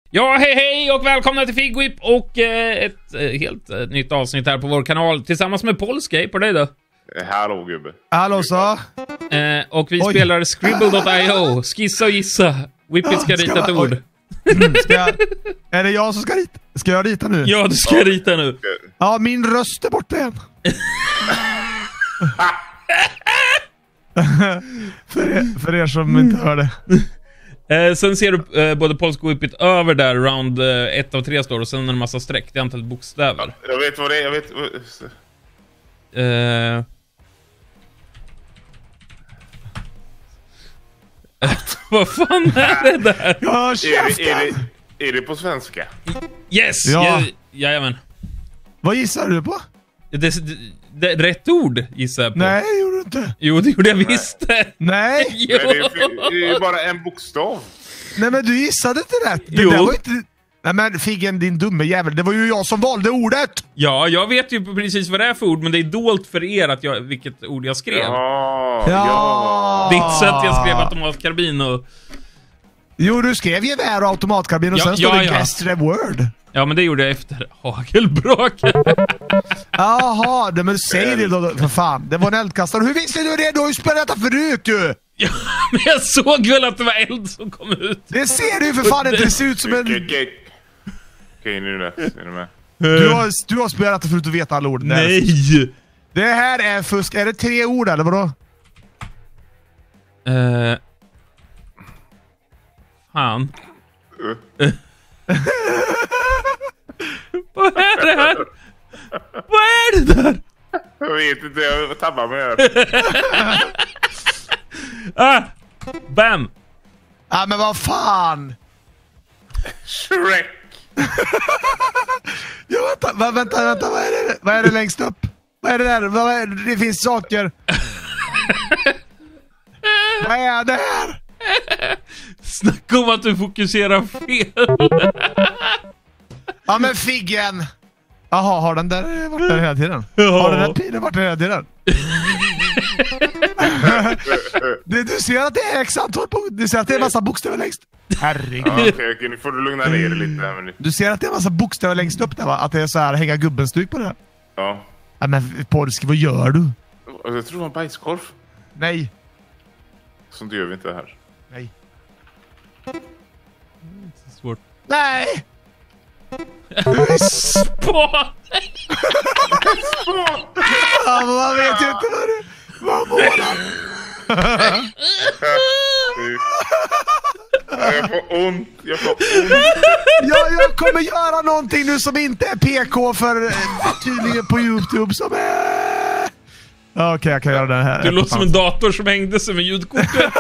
Ja, hej och välkomna till Figwhip och ett helt nytt avsnitt här på vår kanal tillsammans med Polskej på dig då. Hallå gubbe. Hallå så. Och vi spelar Scribble.io. Skissa och gissa. Whippet ska rita ett ord. Är det jag som ska rita? Ska jag rita nu? Ja, du ska rita nu. Ja, min röst är borta igen. för er som inte hör det. Sen ser du både polsk och Whippet över där. Round 1 av 3 står och sen en massa streck. Det är antalet bokstäver. Jag vet vad det är, jag vet. Vad fan är det där? Ja, Är det på svenska? Yes! Ja. Jajamän. Vad gissar du på? Det rätt ord gissar jag på. Nej, det gjorde du inte. Jo, det gjorde jag visst. Nej. Jo. Men det är bara en bokstav. Nej, men du gissade inte rätt. Det Jo. där var inte... Nej, men Figgen, din dumme jävel. Det var ju jag som valde ordet. Ja, jag vet ju precis vad det är för ord, men det är dolt för er att vilket ord jag skrev. Ja. Det är inte så att jag skrev automatkarbin och... Jo, du skrev gevär och automatkarbin och Ja, sen stod det ja. guest the word. Ja, men det gjorde jag efter hagelbrak. Jaha, men säg det då för fan. Det var en eldkastare. Hur visste du det? Du har ju spelat detta förut ju. Ja, men jag såg väl att det var eld som kom ut. Det ser du ju för fan inte. Det ser ut som en... Okej, nu är du med. Du har spelat det förut och vet alla ord. Nej! Det här är fusk. Är det 3 ord eller vadå? Fan. Vad är det här? Vad är det där? Jag vet inte, jag tabbar mig här. Bam! Ja, men vad fan? Shrek. Ja, vänta, vad är det längst upp? Vad är det där? Det finns saker. Vad är det här? Snacka om att du fokuserar fel. Ja, men Figgen. Jaha, har den där varit där hela tiden? Ja. Har den där pilen varit där hela tiden? Du ser att det är x antal punkter. Du ser att det är en massa bokstäver längst. Herregud. Ja, okej, nu får du lugna ner dig lite här. Men... Du ser att det är en massa bokstäver längst upp där, va? Att det är så här, hänga gubben-stryk på det här. Ja. Ja, men Polski, vad gör du? Jag tror det var en bajskorv. Nej. Sånt gör vi inte här. Nej. Svårt. Nej! Spå! Ja, men man vet ju inte vad målar. Jag får ont. Ja, jag kommer göra någonting nu som inte är PK för tydligen på YouTube som är... Okej, jag kan göra den här. Du låter som en dator som hängde sig med ljudkortet.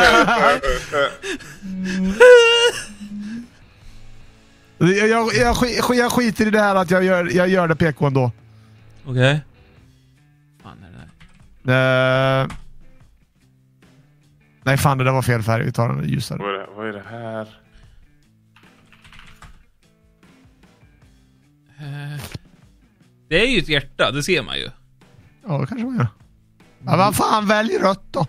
Jag skiter i det här att jag gör det PK ändå. Okej. Fan är det där? Nej, fan, det där var fel färg. Vi tar den ljusare. Vad är det här? Det är ju ett hjärta, det ser man ju. Ja, det kanske man gör. Ja, vad fan, välj rött då.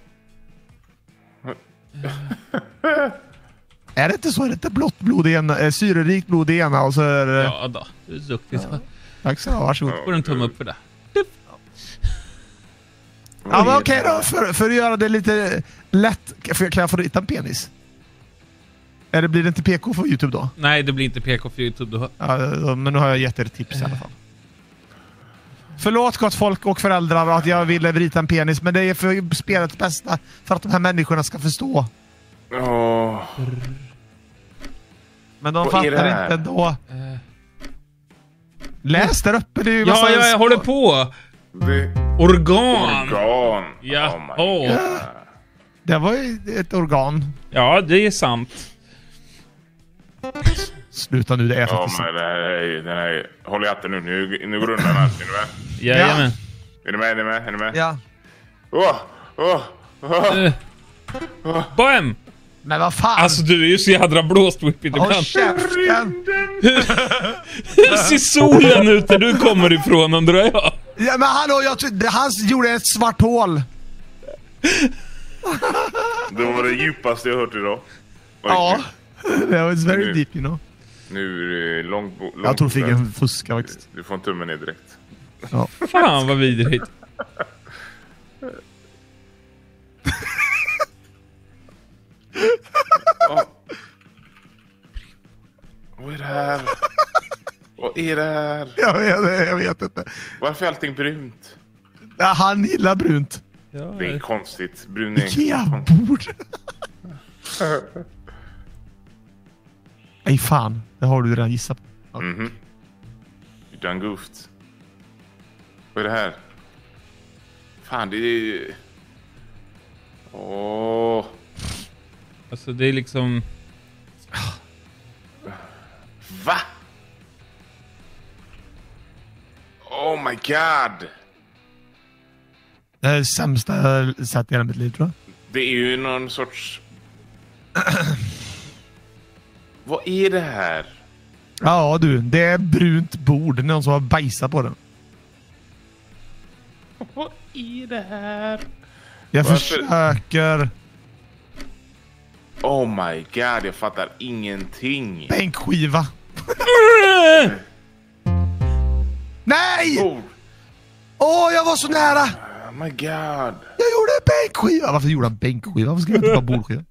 Är det inte så? Är det inte blått blod i ena, syrerikt blod i ena och så är det... Ja då, du är duktig. Ja. Tack så, varsågod. Får en tumme upp för det. Ja, men okej då. För att göra det lite lätt, kan jag få rita en penis? Eller blir det inte PK för YouTube då? Nej, det blir inte PK för YouTube då. Ja, men nu har jag gett er tips i alla fall. Förlåt gott folk och föräldrar att jag ville rita en penis, men det är för spelets bästa, för att de här människorna ska förstå. Men de fattar inte ändå. Läs där uppe, det är ju Ja, jag håller på. Organ. Ja. Oh my God. Det var ju ett organ. Ja, det är sant. Sluta nu, det är faktiskt men den här... Håll i hatten nu. Nu går undan allt. Är du med? Jajamän. Är du med? Ja. Bam! Men vad fan? Alltså, du är ju så jädra blåst, Whippet, ibland. Hur ser solen ut där du kommer ifrån, undrar jag? Ja, men hallå, han gjorde ett svart hål. Det var det djupaste jag hört idag. Ja, that was very deep, you know. Nu är det långt Jag tror Figgen fuskar faktiskt. Du får en tumme ner direkt. Ja. Fan vad vidrigt. Vad är det här? Vad är det här? Jag vet inte. Varför är allting brunt? Ja, han gillar brunt. Ja, Det är konstigt. Brun är Ikea-bord. Nej fan, det har du redan gissat på. Mhm. You done goofed. Vad är det här? Fan, det är... Åh. alltså det är liksom... Va? Oh my god. Det är det sämsta jag har sett i hela mitt liv, tror jag. Det är ju någon sorts... Vad är det här? Ja du, det är brunt bord. Någon som har bajsat på den. Vad är det här? Jag Varför? försöker... Oh my god, jag fattar ingenting. Bänkskiva. Nej! Åh, jag var så nära! Oh my god. Jag gjorde en bänkskiva. Varför gjorde han bänkskiva? Varför skrev jag inte bara bordskiva?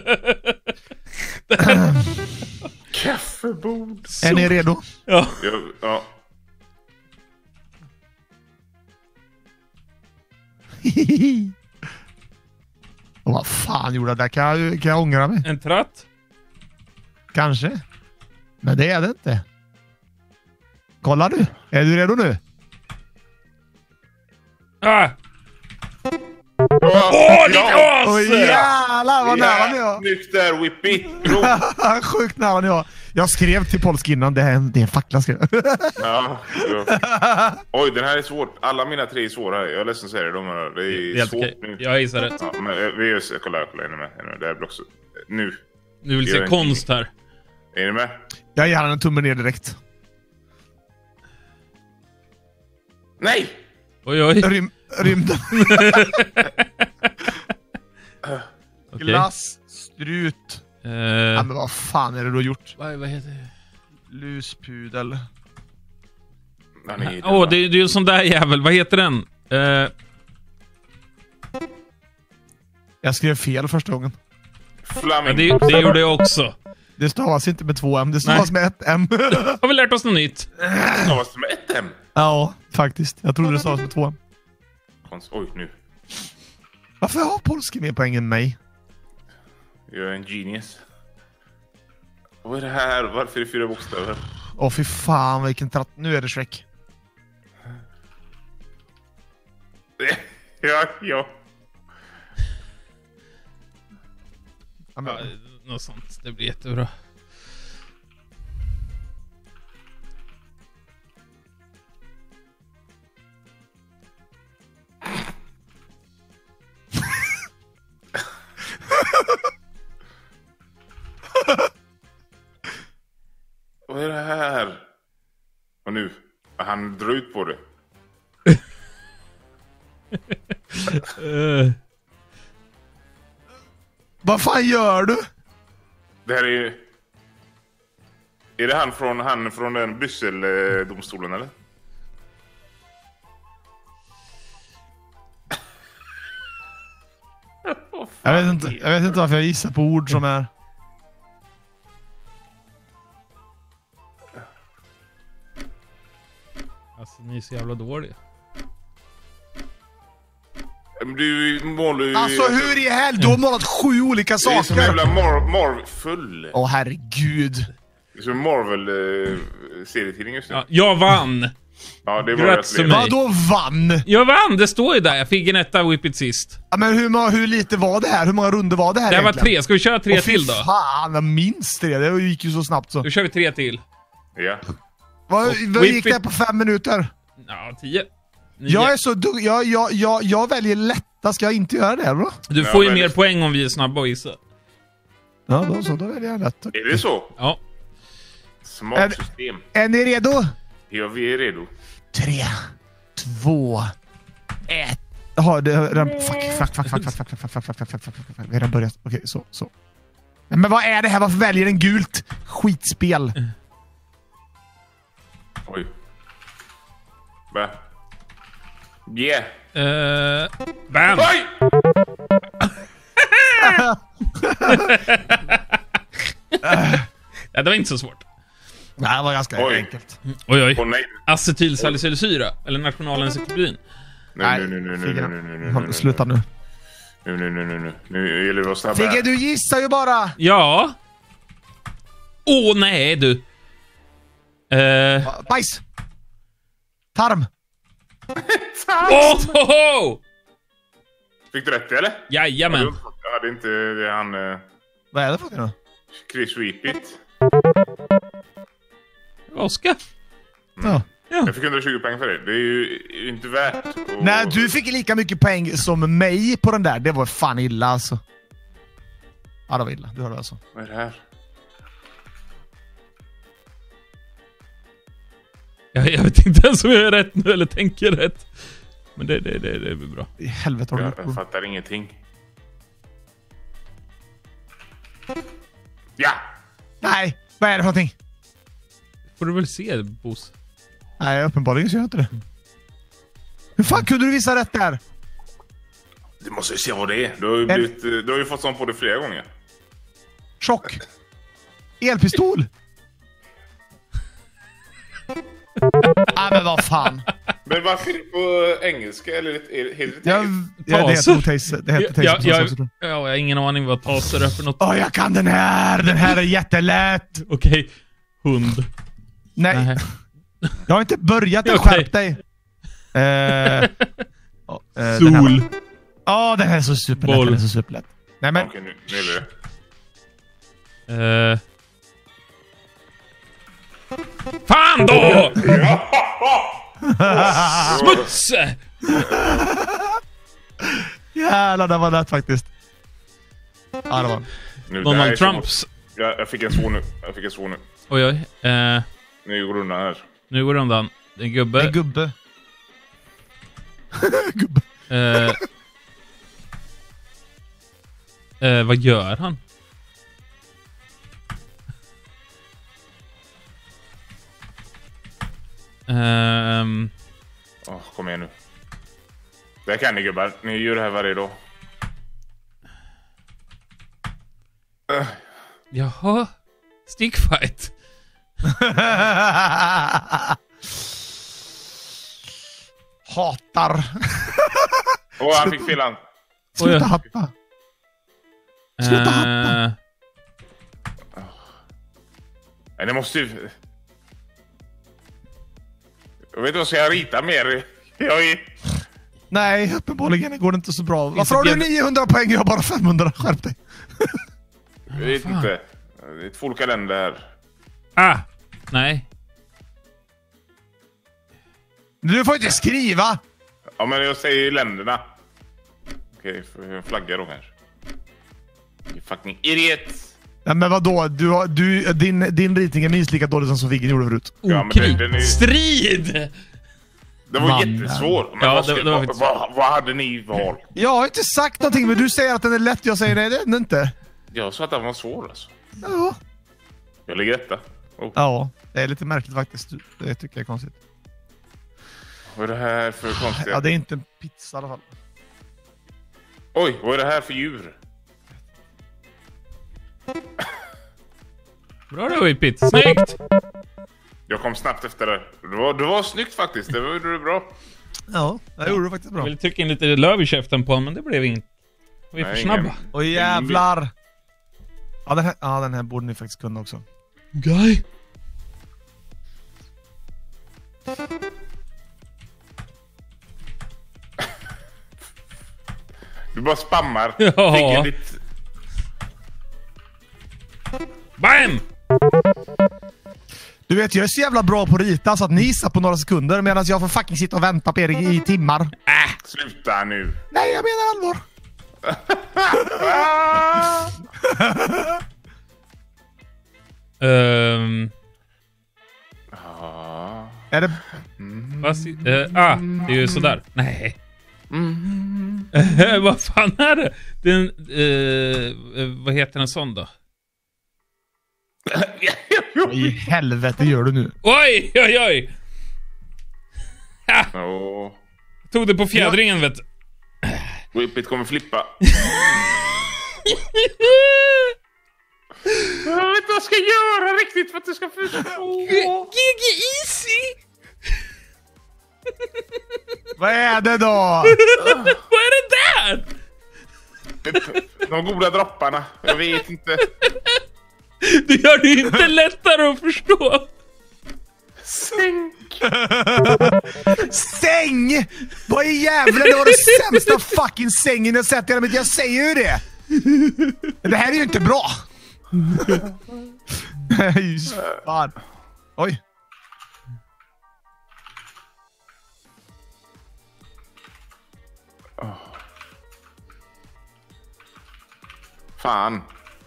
Kaffebord. Är ni redo? Ja. Ja. Och vad fan gjorde jag där? Kan jag ångra mig? En tratt. Kanske. Men det är det inte. Kolla du. Är du redo nu? Ah! Åh, ditt as! Åh jävlar vad nära ni var. Snyggt där, Whippy. Sjukt nära ni var. Jag skrev till polsk innan. Det är en fackla skrev. Ja. Oj, den här är svår. Alla mina 3 är svåra. Jag är ledsen att säga det. Det är Helt svårt okej. nu. Jag gissar rätt. Ja, men vi gör kolla. Är ni med? Det här blir också... Nu. Du vill Gör se en konst här. Är ni med? Jag ger han en tumme ner direkt. Nej! Oj, oj. Rymden. Okej. Glass. Strut. Ja, men vad fan är det du har gjort? Vad heter det? Luspudel. Åh, det är ju en sån där jävel. Vad heter den? Jag skrev fel första gången. Ja, Flamingo. det gjorde jag också. Det stavas inte med 2 M. Det stavas med 1 M. Har vi lärt oss något nytt? Stavas det med ett M? Ja, faktiskt. Jag trodde det stavas med 2 M. Oj, nu. Varför har polska mer poäng än mig? Jag är en genius. Vad är det här? Varför är det 4 bokstäver? Åh fy fan, vilken tratt. Nu är det Shrek. Ja. Ja, men, Ja, något sånt. Det blir jättebra. Vad är det här? Och nu? Han drar ut på det. vad fan gör du? Det här är... Är det han från den Brysseldomstolen eller? Jag vet inte varför jag gissar på ord som är... Alltså, ni är så jävla dåliga. Men du målar ju... Alltså hur i helvete? Du har målat 7 olika Det är som saker. jävla full. Åh herregud. Det är som Marvel-serietidning just nu. Ja, jag vann! Ja, det var Grattis rätt till mig. Vadå vann? Jag vann! Det står ju där. Jag fick en etta Whippet sist. Ja, men hur lite var det här? Hur många runder var det här Det här var egentligen? 3. Ska vi köra 3 till då? Fan, jag minns det. Det gick ju så snabbt så. Då kör vi 3 till. Ja. Vad gick det på 5 minuter? Ja, 10. 9. Jag är så jag väljer lätta. Ska jag inte göra det bro? Du får ju men- mer poäng om vi är snabba och gissa. Ja, då väljer jag lätt. Är det så? Ja. Smart system. Är ni redo? Ja, vi är redo. 3, 2, 1. Jaha, fuck. Vi har redan börjat. Okej, så. Men vad är det här? Varför väljer den gult? Skitspel. Oj. Va? Yeah. Bam! Oj! Ja, det var inte så svårt. Nej, det var ganska Oj. enkelt. Oj. Åh nej. Acetylsalicylsyra. Eller nationalencyklopedin. Nu. Sluta nu. Nu gäller det att snabba. Figge, du gissar ju bara. Ja. Nej, du. Bajs. Tarm. Oh! Fick du rätt eller? Jajamän. Jag hade inte det han... Vad är det för något? Chris Reapit. Oskar. Ja. Jag fick 120 poäng för det. Det är ju inte värt. Nej, du fick lika mycket poäng som mig på den där. Det var fan illa alltså. Ja, det var illa. Du hörde alltså. Vad är det här? Jag vet inte ens om jag är rätt nu eller tänker rätt. Men det blir bra. I helvete har du Jag gjort. fattar ingenting. Ja! Nej, vad är det för någonting? Får du väl se, Bos. Nej, uppenbarligen så gör jag inte det. Hur fan kunde du visa rätt där? Du måste ju se vad det är. Du har ju fått sånt på det flera gånger. Chock. Elpistol. Men vad fan. Men varför är det på engelska eller helt Ja, det heter nog taser. Det heter taser. Jag har ingen aning vad taser är för något. Jag kan den här. Den här är jättelätt. Okej. Hund. Nej. Jag har inte börjat att Okej. skärp dig. Sol. Den här är så superlätt. Boll. Den är så superlätt. Nej, men... Okej, nu är det. Fan då! Smuts! Jävlar, det var lätt faktiskt. Ja, det var. Nu, Donald Trumps. Jag fick en svår nu. Oj. Nu går det undan här. Nu går det undan. Det är en gubbe. En gubbe. Gubbe. Vad gör han? Kom igen nu. Det kan ni gubbar. Ni gör det här varje dag. Jaha. Stickfight. Hatar. Han fick fel hand. Sluta hatta. Sluta hatta. Nej, det måste ju... Jag vet inte vad ska jag rita mer. Nej, uppenbarligen går det inte så bra. Varför har du 900 poäng? Jag har bara 500. Skärp dig. Jag vet inte. Det är två olika länder här. Nej. Du får inte skriva. Ja, men jag säger länderna. Okej, får jag flagga då här. You fucking idiot. Nej, men vadå? Din ritning är minst lika dålig som Sofiggen gjorde förut. Ja, men den är... Strid! Det var jättesvår. Men Ja, det var faktiskt... vad hade ni valt? Jag har inte sagt någonting, men du säger att den är lätt. Jag säger nej, det är den inte. Jag sa att den var svår alltså. Ja. Jag ligger rätta. Ja, det är lite märkligt faktiskt. Det tycker jag är konstigt. Vad är det här för konstigt? Ja, det är inte en pizza i alla fall. Oj, vad är det här för djur? Bra då, Whippit. Snyggt! Jag kom snabbt efter det. Det var snyggt faktiskt. Det var bra. Ja, det gjorde du faktiskt bra. Jag ville trycka in lite löv i käften på honom, men det blev inget. Vi är för snabba. Åh jävlar! Ja, den här borde ni faktiskt kunna också. Guy. Du bara spammar. Ja. Fick ditt... Bam! Du vet, jag är så jävla bra på att rita så att ni gissar på några sekunder medan jag får fucking sitta och vänta på er i timmar. Sluta nu. Nej, jag menar allvar. Är det... det är ju sådär. Nej. Vad fan är det? Den, vad heter en sån då? Vad i helvete gör du nu? Oj, oj, oj! Åh. Tog det på fjädringen, vet du. Whippet kommer flippa. Jag vet inte vad jag ska göra riktigt för att du ska förstå. GG Easy! Vad är det då? Vad är det där? De goda dropparna. Jag vet inte. Du gör det inte lättare att förstå. Sänk. Säng! Vad i jävlar, det var den sämsta fucking sängen jag sett i hela mitt. Jag säger ju det. Det här är ju inte bra. Nej, fan. Oj. Fan.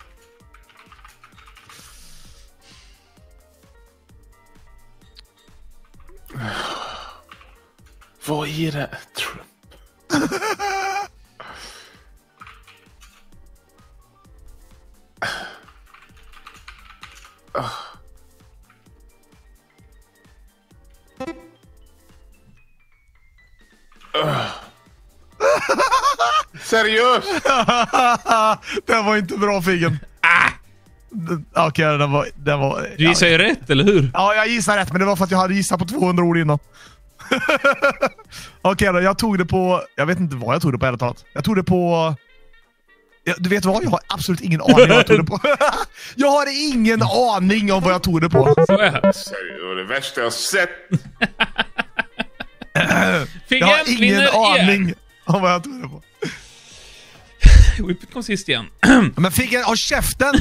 Vad är det? Trump. Seriöst? Det var inte bra, Figgen. Okej, det var... Du gissar ju rätt, eller hur? Ja, jag gissar rätt, men det var för att jag hade gissat på 200 ord innan. Okej då, jag tog det på... Jag vet inte vad jag tog det på, ärligt talat. Jag tog det på... Ja, du vet vad? Jag har absolut ingen aning vad jag tog det på. Jag har ingen aning om vad jag tog det på. Så är det. Det var det värsta jag sett. Jag har ingen aning om vad jag tog det på. Whippet kom sist igen. Men Figgen, ha käften!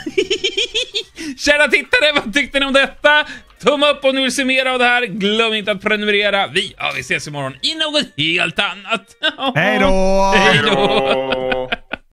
Kära tittare, vad tyckte ni om detta? Tumma upp om ni vill se mer av det här. Glöm inte att prenumerera. Vi ses imorgon i något helt annat. Hej då! Hej då!